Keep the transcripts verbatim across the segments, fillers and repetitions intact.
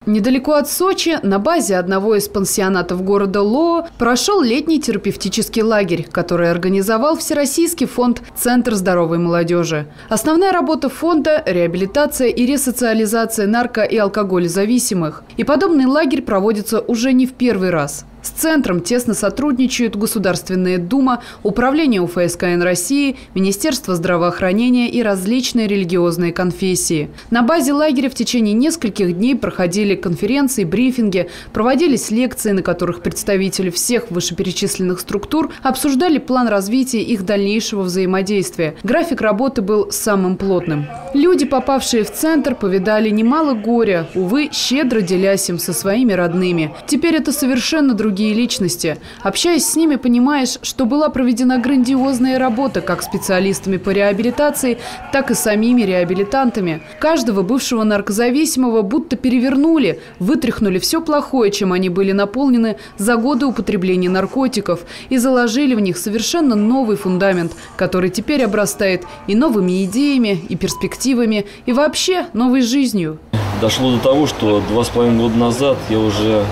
Недалеко от Сочи, на базе одного из пансионатов города Лоо, прошел летний терапевтический лагерь, который организовал Всероссийский фонд «Центр здоровой молодежи». Основная работа фонда – реабилитация и ресоциализация нарко- и алкоголезависимых. И подобный лагерь проводится уже не в первый раз. С центром тесно сотрудничают Государственная Дума, Управление У Ф С К Н России, Министерство здравоохранения и различные религиозные конфессии. На базе лагеря в течение нескольких дней проходили конференции, брифинги, проводились лекции, на которых представители всех вышеперечисленных структур обсуждали план развития их дальнейшего взаимодействия. График работы был самым плотным. Люди, попавшие в центр, повидали немало горя, увы, щедро делясь им со своими родными. Теперь это совершенно другие другие личности. Общаясь с ними, понимаешь, что была проведена грандиозная работа как специалистами по реабилитации, так и самими реабилитантами. Каждого бывшего наркозависимого будто перевернули, вытряхнули все плохое, чем они были наполнены за годы употребления наркотиков, и заложили в них совершенно новый фундамент, который теперь обрастает и новыми идеями, и перспективами, и вообще новой жизнью. Дошло до того, что два с половиной года назад я уже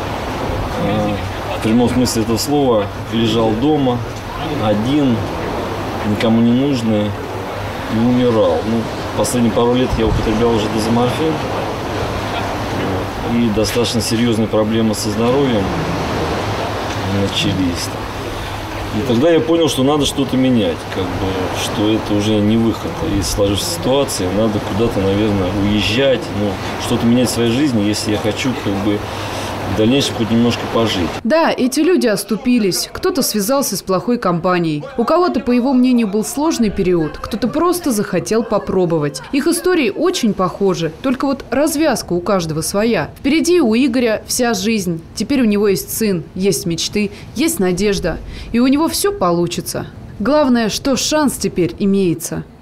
в прямом смысле этого слова лежал дома, один, никому не нужный, и умирал. Ну, последние пару лет я употреблял уже дезоморфин, и достаточно серьезные проблемы со здоровьем начались. И тогда я понял, что надо что-то менять, как бы, что это уже не выход из сложившейся ситуации, надо куда-то, наверное, уезжать, ну, что-то менять в своей жизни, если я хочу, как бы, в дальнейшем хоть немножко пожить. Да, эти люди оступились. Кто-то связался с плохой компанией. У кого-то, по его мнению, был сложный период. Кто-то просто захотел попробовать. Их истории очень похожи. Только вот развязка у каждого своя. Впереди у Игоря вся жизнь. Теперь у него есть сын, есть мечты, есть надежда. И у него все получится. Главное, что шанс теперь имеется.